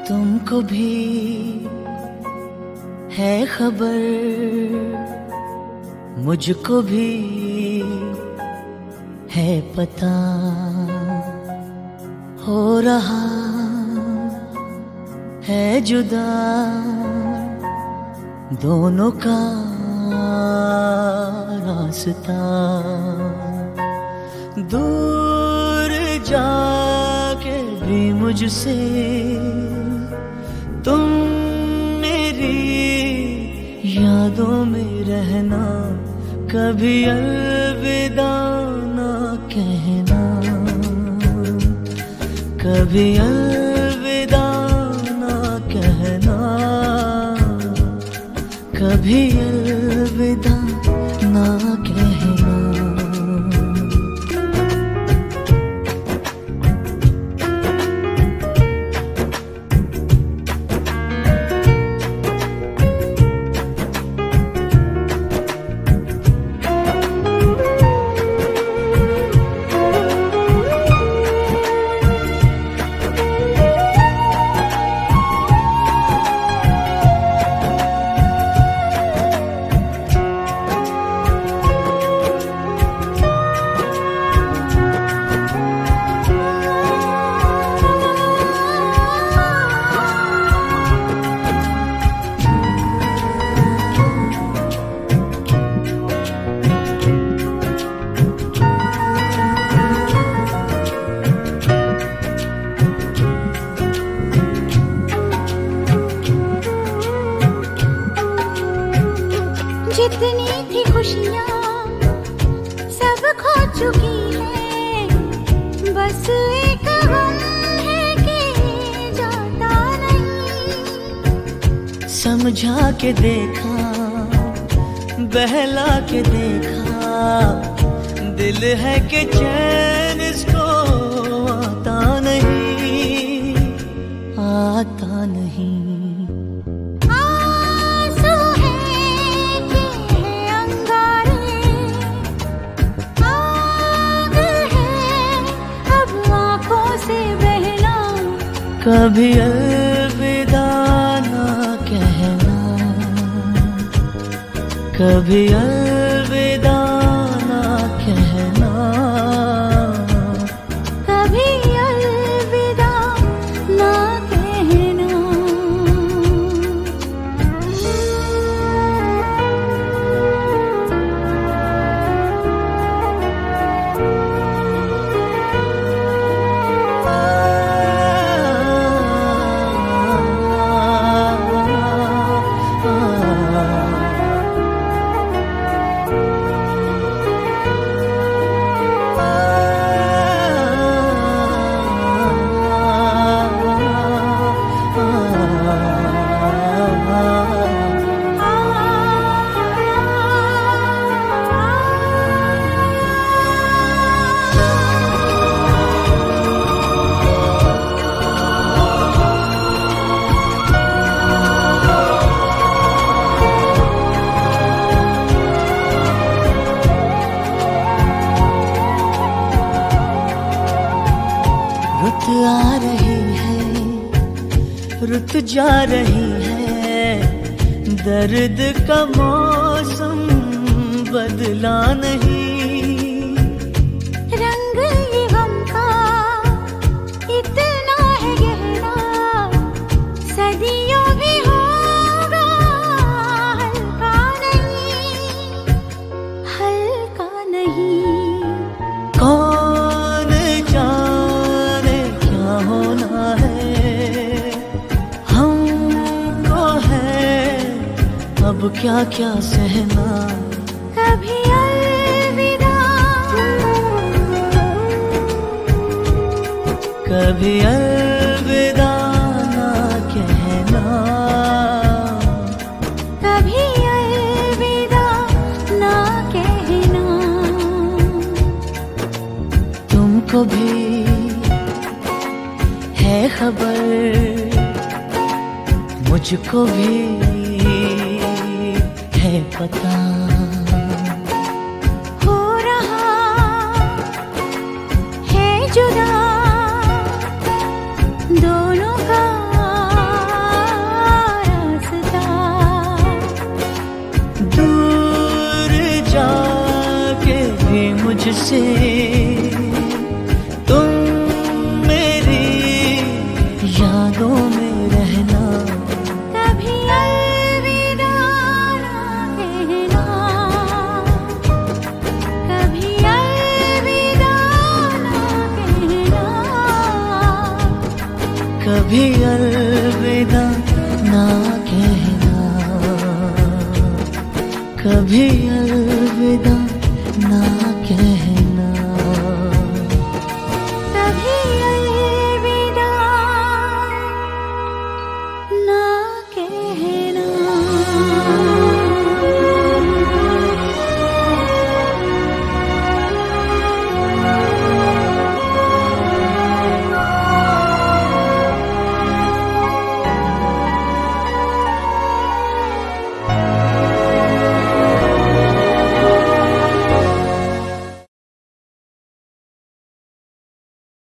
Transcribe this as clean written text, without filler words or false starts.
तुमको भी है खबर, मुझको भी है पता, हो रहा है जुदा दोनों का रास्ता। दूर जाके भी मुझसे तुम मेरी यादों में रहना, कभी अलविदा ना कहना, कभी अलविदा ना कहना, कभी अलविदा ना कहना। समझा के देखा, बहला के देखा, दिल है कि चैन इसको आता नहीं, आता नहीं। आंसू है कि है अंगारे, आग है अब आँखों से बहना, कभी अलविदा ना कहना, कभी अलविदा ना कहना, कभी अलविदा ना कहना। आ रही है, रुत जा रही है, दर्द का मौसम बदला नहीं, रंग ये गम का इतना है गहरा, सदियों भी होगा हल्का नहीं, हल्का नहीं। कौन जाने क्या होना है, हमको है अब क्या क्या सहना, कभी अलविदा, कभी अलविदा ना कहना, कभी अलविदा ना कहना। तुमको भी है खबर, मुझको भी है पता, हो रहा है जुदा दोनों का मुझे तुम मेरी यादों में रहना। कभी अलविदा ना कहना, कभी अलविदा ना कहना, कभी अलविदा ना कहना, कभी अलविदा ना कहना।